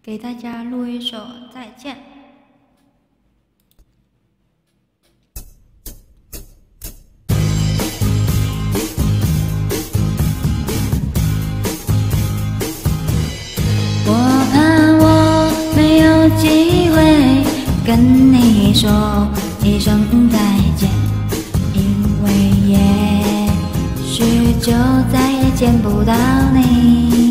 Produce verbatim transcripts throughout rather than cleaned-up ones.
给大家录一首《再见》。我怕我没有机会跟你说一声再见，因为也许就再也见不到你。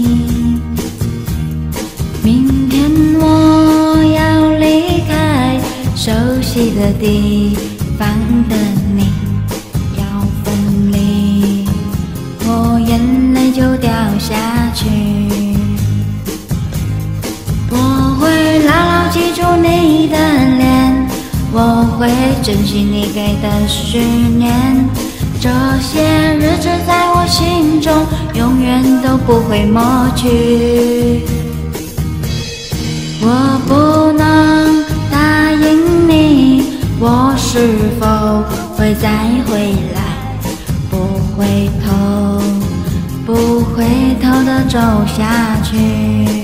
明天我要离开熟悉的地方的你，要分离，我眼泪就掉下去。我会牢牢记住你的脸，我会珍惜你给的十年，这些日子在我心中永远都不会抹去。我不能答应你，我是否会再回来，不回头，不回头地走下去。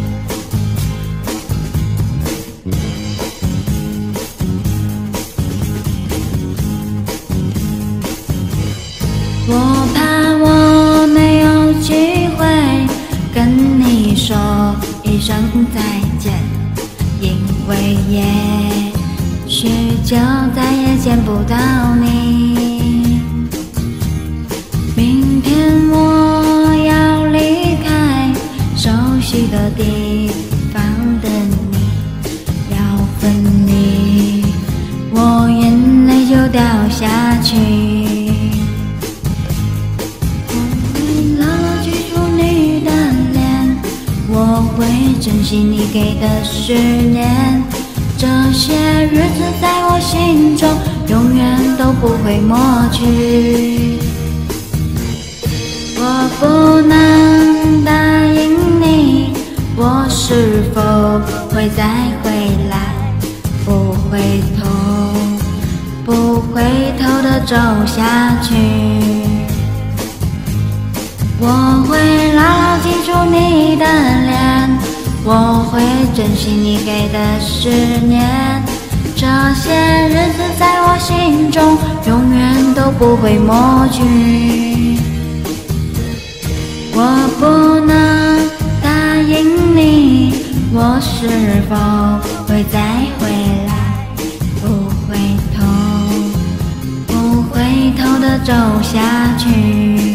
我怕我没有机会跟你说一声再见，因为也许就再也见不到你。明天我要离开熟悉的地方的你，要分离，我眼泪就掉下去。我会珍惜你给的十年，这些日子在我心中永远都不会抹去。我不能答应你，我是否会再回来，不回头，不回头地走下去。我会牢牢记住你的脸，我会珍惜你给的十年，这些日子在我心中永远都不会抹去。我不能答应你，我是否会再回来，不回头，不回头地走下去。